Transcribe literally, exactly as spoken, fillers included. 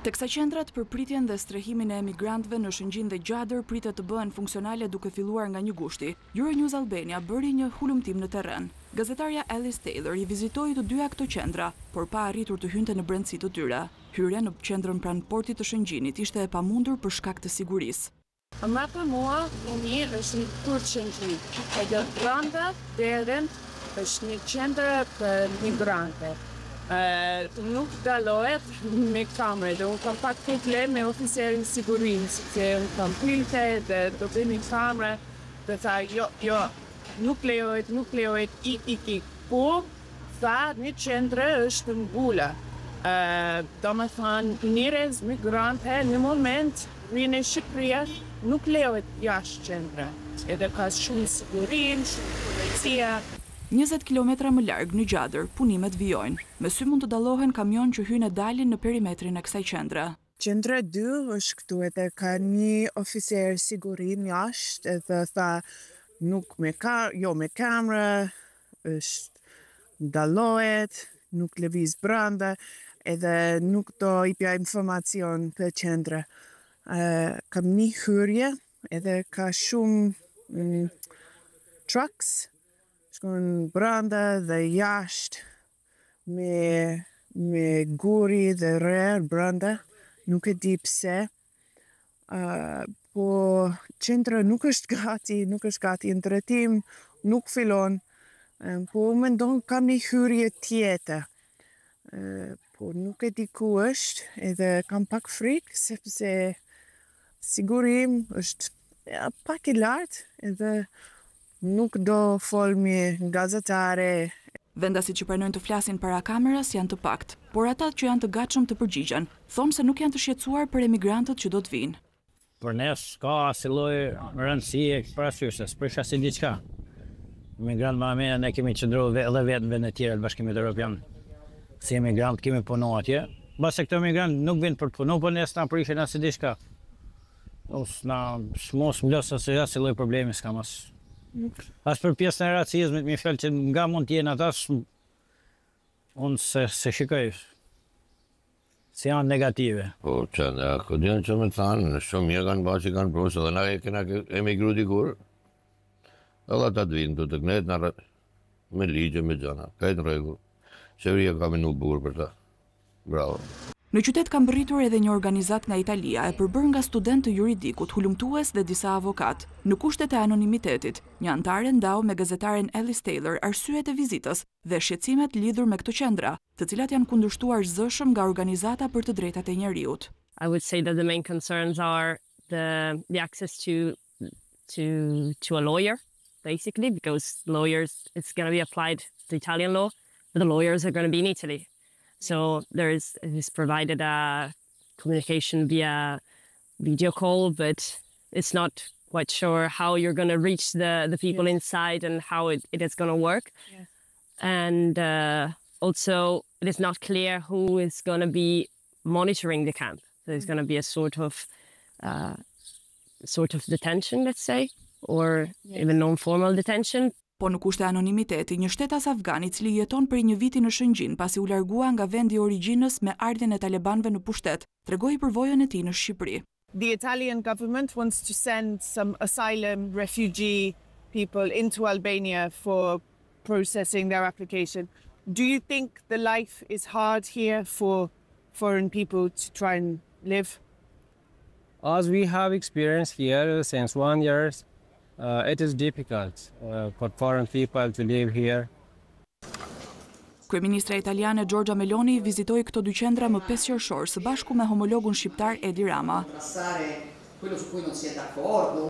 Teksa qendrat për pritjen dhe strehimin e emigrantëve në Shëngjin dhe Gjadër pritet të bëhen funksionale duke filluar nga një gushti, Euronews Albania bëri një hulumtim në terren. Gazetarja Alice Taylor i vizitoi të dyja këto qendra, por pa arritur të hynte në brendësi të tyre. Hyrja në qendrën pranë portit të Shëngjinit ishte e pamundur për shkak të sigurisë. Ma për mua, unë është një kur qendri, edhe brenda deren është një qendër për migrante. Uh, nuk dalohet me kamerë, dhe unë kam pak problem me oficerin sigurin, se unë kam pilte dhe do bëni kamerë, dhe tha, jo, jo, nuk lejohet, nuk lejohet, ik, ik, ik. Po, tha, një qendre është mbula. Uh, do me thanë, njerëz migrante, në moment, rinë e Shqipëria, nuk lejohet jashtë qendre. Edhe ka shumë sigurin, shumë policia. njëzet kilometra më larg në Gjadër, punimet vijojnë. Me sy mund të dallohen kamion që hyjnë e dalin në perimetrin e kësaj qendre. Qendra dy është këtu edhe ka një oficer sigurin jashtë, edhe tha nuk me ka, jo me kamera, është dallohet, nuk lëviz brenda, edhe nuk do i pja informacion për qendra. Uh, kam një hyrje, edhe ka shumë mm, trucks, shkon brenda dhe jashtë me, me guri dhe rrë brenda, nuk e di pse. Uh, po qendra nuk është gati, nuk është gati në drejtim, nuk fillon, uh, po mendon kam një hyrje tjetër. Uh, po nuk e di ku është, edhe kam pak frikë, sepse sigurim është ja, pak i lartë, edhe nuk do folmi gazetare. Vendasit që pranojnë të flasin para kameras janë të pakt, por ata që janë të gatshëm të përgjigjen, thonë se nuk janë të shqetësuar për emigrantët që do të vinë. Për ne s'ka asnjë lloj rëndësie parasysh, s'prish asnjë diçka. Emigrant më mirë ne kemi qëndruar edhe vetë në vende të tjera të Bashkimit Evropian. Si emigrant kemi punuar atje. Mbase këto emigrant nuk vinë për të punuar, por ne s'na prishin asnjë diçka. Ose na mos mblos asnjë asnjë lloj problemi s'kam as. As për pjesën e racizmit, mi fjallë që nga mund t'jenë ata, unë se, se shikoj, se janë negative. Po, që në akodion që me thanë, shumë mirë kanë ba që kanë prosë, dhe na e kena emigru dikur, edhe ata të vinë të të knetë me ligje, me gjana, kajtë në regu. Qeveria ka menu burë për ta. Bravo. Në qytet ka mbërritur edhe një organizat nga Italia e përbërë nga student të juridikut, hulumtues dhe disa avokat. Në kushtet e anonimitetit, një antare ndau me gazetaren Alice Taylor arsyet e vizitës dhe shqetësimet lidhur me këto qendra, të cilat janë kundërshtuar zëshëm nga organizata për të drejtat e njeriut. I would say that the main concerns are the the access to to to a lawyer, basically, because lawyers, it's going to be applied to Italian law, but the lawyers are going to be in Italy. So there is, it is provided a communication via video call, but it's not quite sure how you're going to reach the, the people yes. inside and how it, it is going to work. Yes. And uh, also, it is not clear who is going to be monitoring the camp. So there's going to be a sort of uh, sort of detention, let's say, or yes. even non-formal detention. Po në kushte anonimiteti, një shtetas afgan I cili jeton për një viti në Shëngjin pasi u largua nga vendi origjinës me ardhjen e talibanëve në pushtet, tregoi përvojën e tij në Shqipëri. The Italian government wants to send some asylum refugee people into Albania for processing their application. Do you think the life is hard here for foreign people to try and live? As we have experienced here since one year, Uh, it is difficult uh, for foreign people to live here. Kryeministra italiane Giorgia Meloni vizitoi këto dy qendra më pesë qershor së bashku me homologun shqiptar Edi Rama.